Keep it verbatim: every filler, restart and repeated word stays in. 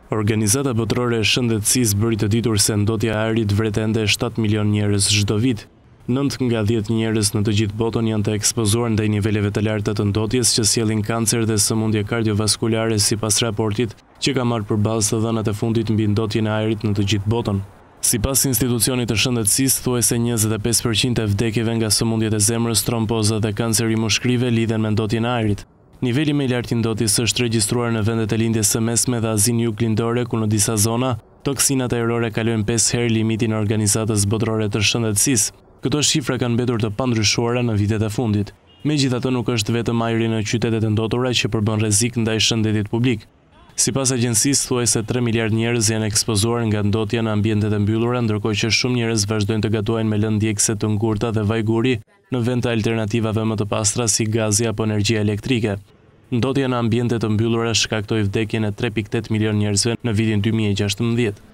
Organizata botërore e shëndetësisë bëri të ditur se ndotja e ajrit vret ende shtat milion njerëz çdo vit. nënt nga dhjetë njerëz në të gjithë botën janë të ekspozuar ndaj niveleve të larta të ndotjes që sjellin kancer dhe sëmundje kardiovaskulare sipas raportit që ka marrë përballë të dhënat e fundit mbi ndotjen e ajrit në të gjithë botën. Sipas institucionit të shëndetësisë, thuajse njëzet e pesë përqind e vdekjeve nga sëmundjet e zemrës, tromboza dhe kanceri mushkrive lidhen me ndotjen e ajrit. Niveli më i lartë i ndotjes është regjistruar në vendet e lindjes së mesme dhe Azinë Juglindore, ku në disa zona toksinat ajrore kalojnë pesë herë limitin e Organizatës Botërore të Shëndetësisë. Këto shifra kanë mbetur të pandryshuara në vitet e fundit. Megjithatë, nuk është vetëm ajri në qytetet e ndotura që përbën rrezik ndaj shëndetit publik. Sipas agjencisë, thuajse tre miliard njerëz janë ekspozuar nga ndotja në ambientet e mbyllura, ndërkohë që shumë njerëz vazhdojnë të gatuajnë me lëndë djegëse të ngurta dhe vajguri në vend të alternativave më të pastra si gazi apo energjia elektrike. Ndotja në ambiente të mbyllura shkaktoi vdekjen e tre pikë tetë milion njerëzve në vitin dy mijë e gjashtëmbëdhjetë.